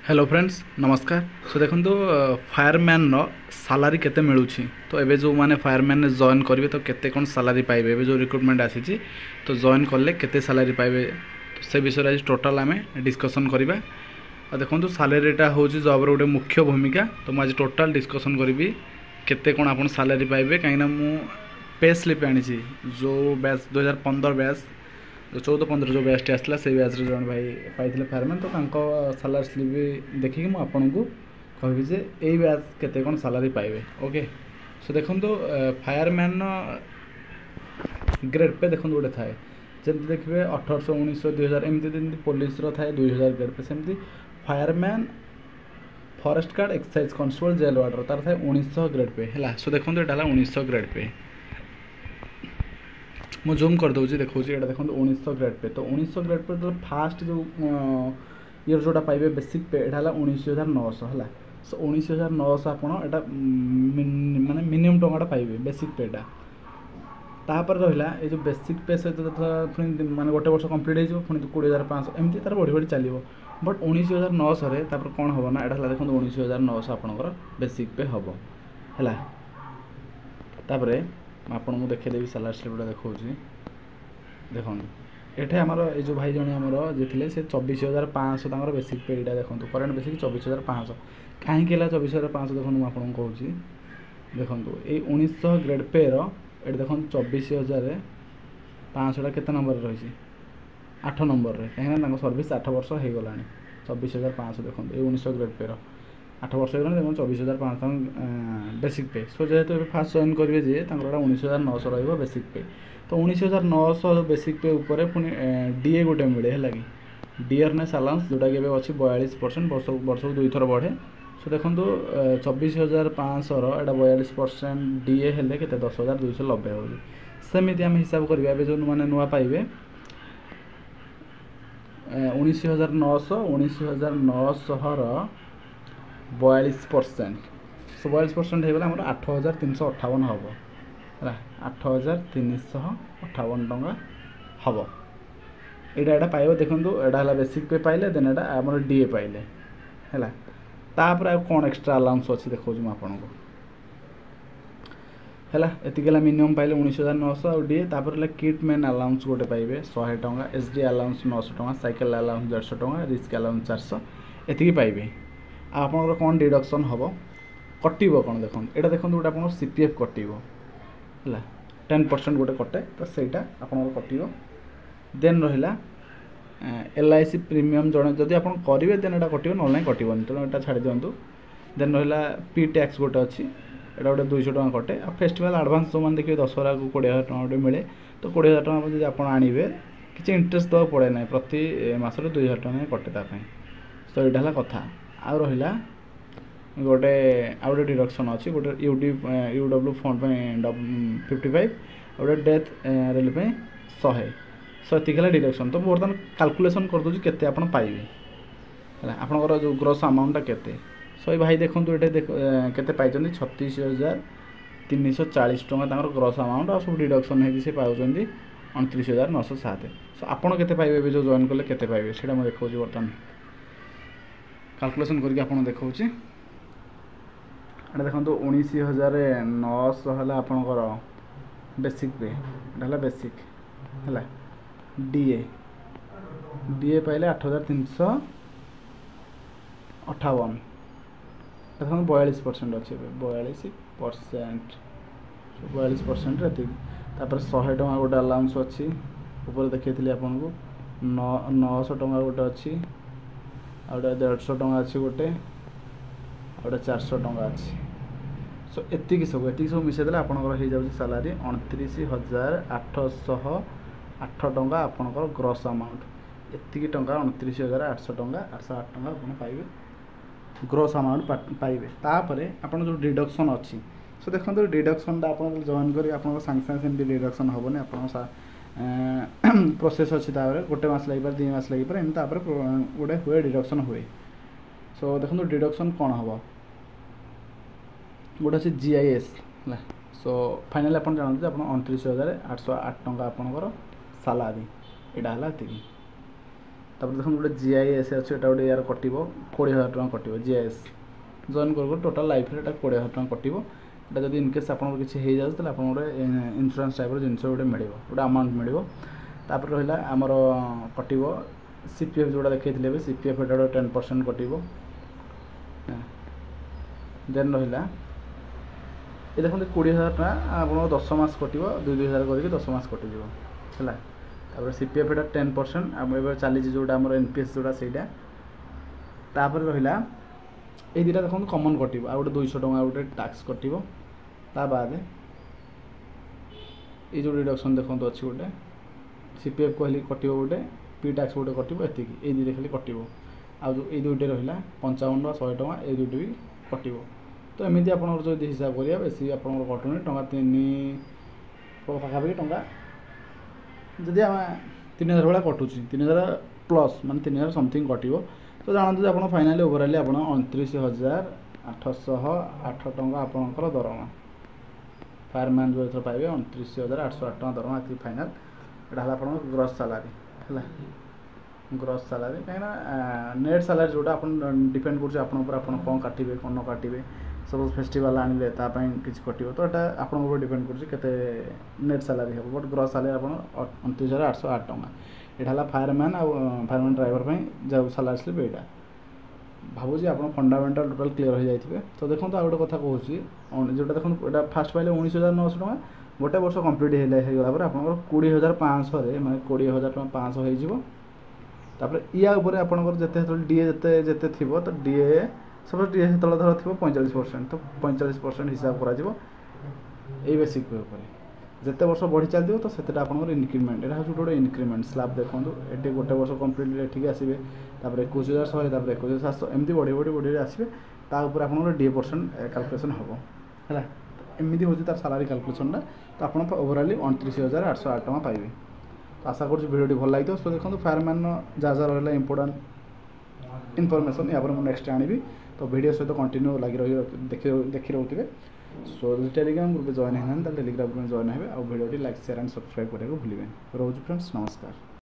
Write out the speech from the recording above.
Hello friends नमस्कार। सो देखो fireman salary केते मिलूची तो एबे जो माने फायरमैन ने जॉइन करेंगे तो केते कौन सालारी पाइबे एबे जो रिक्रुटमेंट आसी तो जॉइन कले केते सालारी पाइबे तो से विषय आज टोटाल आम डिस्कसन करवा। और देखो सालारीटा हूँ जॉब रोटे मुख्य भूमिका तो मुझे टोटाल डिस्कसन करी केते कौन आप सालारी पाइबे कहीं मु पे स्लिप आनी जो बैच 2015 बैच जो 14-15 जो बैच आसला से बैच जो भाई पाई फायरमैन तो सालारी स्लिप देखिए मुझे आपन को कहबी जे यही बैच केते कौन सालारी पाइबे। ओके सो देखो फायरमैन ग्रेड पे देखो गोटे थाए जमी देखिए 1800 1900 2000 एमती पुलिस थाए 2000 ग्रेड पे सेमती fireman forest guard excise constable jail warder तार थाए 1900 ग्रेड पे है। सो देखो यहाँ 1900 ग्रेड पे मु जूम कर दूसरी देखो ये देखो 1900 ग्रेड पे तो 1900 ग्रेड पे तो फास्ट जो ईयर जोटा पाइबे बेसिक पे यहाँ 19,900 है। सो 19,900 आपड़ा माने मिनिमम टंका पाइबे बेसिक पेटा तापर रहा ये जो बेसिक पे सहित पुणी माने गोटे वर्ष कंप्लीट हो पुणी 20,500 एमती तार बढ़ी बढ़ी चलो बट 19,900 कौन हम ना यहाँ देखो 19,900 आपंकर बेसिक पे हम है। तापर आपन को देखेदेवी सालारी स्लिपटा देखा देखो ये आमर ये भाई जन आमर जे थे से 24,500 बेसिक पे यहाँ देखो करेन्ट बेसिक 24,500 कहीं 24,500 देखो मुझे आपको कहूँ देखो ये 1900 ग्रेड पे ये देखो 24,500 के नंबर रही 8 नंबर रे कहीं सर्विस 8 वर्ष हो गला 24,500 देखो ये 1900 ग्रेड पे 8 वर्ष हो देखो 24,500 बेसिक पे। सो जेहेतु फास्ट जॉइन करेंगे जे 19,900 रहा बेसिक पे तो 19,900 बेसिक पे उपर पुणी डीए गोटे मिले है कि डियरनेस अलाउंस जोटा कि अच्छी 42% वर्ष को 2 थर बढ़े। सो देखो 24,500 एटा 42% डीए हेल्ले के 10,290 हो सेमती आम हिसाब करवा जो मैंने नुआ पाइबे 19,900 19,900 42% सो 42% होगा आम 8,358 हम है 8,358 टंका हम यहाँ पाइब देखो यहाँ बेसिक पे पाइले देन यहाँ आम डीए पाइले है तापर कौन एक्सट्रा अलाउंस अच्छी देखो आपन को है ये मिनिमम पाइले 19,900 और डीए तापर किट मैन अलाउंस गोटे पाइबे 100 टंका एसडी अलाउंस 900 टंका साइकेल अलाउंस 150 टंका रिस्क अलाउंस 400 एति पाइबे। आपंकर कौन डिडक्शन हम कटो कौन देखो यहाँ देखो गोटे आप सीपीएफ कटो है 10% गोटे कटे तो सहीटा आपंकर कटो देन रहा एलआईसी प्रीमियम जड़े जदि आप करेंगे देन यहाँ कटो ना कटोनी तेणु यहाँ छाड़ दिंतु देन रहा पी टैक्स गोटे अच्छी यहाँ गोटे 200 टका कटे आ फेस्टिवल आडभांस जो मैंने देखिए दशहरा को 20,000 टका गोटे मिले तो 20,000 टका जब आप आणवे किसी इंटरेस्ट देवा पड़े ना प्रति मसरे 2,000 टका कटे तो यहाँ है कथा आ रहा गोटे आउ गोटे डिडक्शन अच्छी गोटे यूडब्ल्यू फंड 55 गोटे डेथ रिलीफ 100 सो ये डिडक्शन तो बर्तमान कैलकुलेशन कर दूसरी केते आप पाइबे है आपंकर जो ग्रोस अमाउंटा केते। सो ये भाई देखो ये केते पाई 36,340 टंका ग्रोस अमाउंट और सब डिडक्शन है पाँच 29,907। सो आपड़ केते पाइबे जो जॉइन कले केते पाइबे सेटा मैं देखा बर्तमान कैलकुलेशन करके आपन देखा देखो 19,900 है आपंकर बेसिक पे है बेसिक है डीए डीए पाइले 8,358 देखो 42% अच्छे 42% ये 100 टका गोटे अलाउंस अच्छी ऊपर देखी आपन को 900 टका गोटे अच्छी गोटे 150 टका अच्छी गोटे गोटे 400 टका अच्छी। सो एतिक सब मिसेदेले आपंकर हो जाए सालारी 29,808 टंका आपंकर ग्रॉस अमाउंट एतिक टंका 29,800 टंका 808 टंका आप पाइबे ग्रॉस अमाउंट पाइबे। तापरे आपन जो डिडक्शन अच्छी सो देखो डिडक्शनटा आप जॉइन कर सागे सागे सेमती डिडक्शन हेनी आप प्रोसेस अच्छी गोटे मस लगे 2 मास लगे एमती गोटे हुए डिडक्शन हुए। सो देखो डिडक्शन कौन हम गोटे अच्छे जीआईएस है। सो फाइनाली आप जानते आप 29,808 टंका आपंकर सालारी यहाँ है। तापर देखो गोटे जीआईएस अच्छे एटा गोटे यार कटिव 20,000 टଙ୍କା कटिव जीआईएस जॉइन कर टोटल लाइफ रे 20,000 टଙ୍କା कटिव एटा जदि इनकेस आपन किछि हे जाउ तले आपन गोटे इंश्योरेंस टाइप रो जिंस गोटे मिलिबो गोटे अमाउंट मिलिबो तापर रहिला हमर कटिव सीपीएफ जोड़ा देखैथिले सीपीएफ एटा 10% कटिव देन रहिला ये देखते 20,000 टଙ୍କା आप 10 मास कटिव 2,000 करके 10 मास कटिज है तापर सीपीएफ एटा 10% आम ए चली जोटा आम एनपीएस जोड़ा सहीटा तापर रहिला ये दुटा देखो कमन कटिव आ गोटे 200 टଙ୍କା गोटे टैक्स कटिव ता बाद ये जो डिडक्शन देखो अच्छी गोटे सीपीएफ कहली कटिव गोटे पी टैक्स गोटे कटिव एति ये दुटे खाली कटिव आ जो ये दुटे रहिला 55 वा 100 टଙ୍କା ये दुटे भी कटिव तो एमती आप हिसाब करिया बेसी आप कटुनी टଙ୍କା 3 पाखापाखि टଙ୍କା जदि आम 3,000 भाया कटुची 3,000 प्लस मान 3,000 समथिंग कटिव तो जानते आप फाइनाली ओवरअली आप 29,808 टଙ୍କା आपंकर दरमा फायरमैन जो एथर पाइबे 29,808 टଙ୍କା दरमा ये फाइनाल यहाँ आप ग्रॉस सैलरी है ग्रॉस सैलरी कहीं नेट सैलरी जोटा आप डिपेंड कर कौन काटे कौन न काटे सपोज फेस्टिवल आने किसी कटिव तो यहाँ आप डिपेंड कर नेट सैलरी हम बट ग्रॉस सैलरी आप 29,808 टଙ୍କା यहाँ फायरमैन आ फायरमैन ड्राइवर जो सैलरी स्लिप यहाँ भावुँ आप फंडामेंटाल टोटाल क्लीयर हो जाए तो देखो आ गोटे कथा कहूँ जोटा देखो यहाँ फास्ट पाइले 19,900 टଙ୍କା गोटे वर्ष कम्प्लीट होगा आप 20,500 माने 20,500 होपर या आपंकर जिते डीए जिते थी तो डीए सब डीए धर थी 45% तो 45% हिसाब करा बेसिक जिते वर्ष बढ़ी चलती तो से इनक्रीमेंट यहाँ हूँ गोटे इनक्रीमेंट स्लाब देखो ये गोटे वर्ष कम्प्लीट ये आसवे 21,100 21,700 एमती बढ़ी बढ़ी बढ़ी आसवे तापर आप डीए परसेंट कैलकुलेसन हम है एमती हूँ तार सालारी कैलकुलेसन तो आप ओवरअली 29,808 टଙ୍କା पाइबे तो आशा कर भिडियो भल लगी सो देखो फायरमैन जहाँ जहाँ रहा इंपोर्टाट इनफर्मेशन या नेक्स्ट आनी तो वीडियो सहित कंटिन्यू लगी रही देखी रोथे सो टेलीग्राम ग्रुप जॉइन होना टेलीग्राम ग्रुप जॉइन हे और video like share and subscribe करने को भूलें रोज फ्रेंड्स नमस्कार।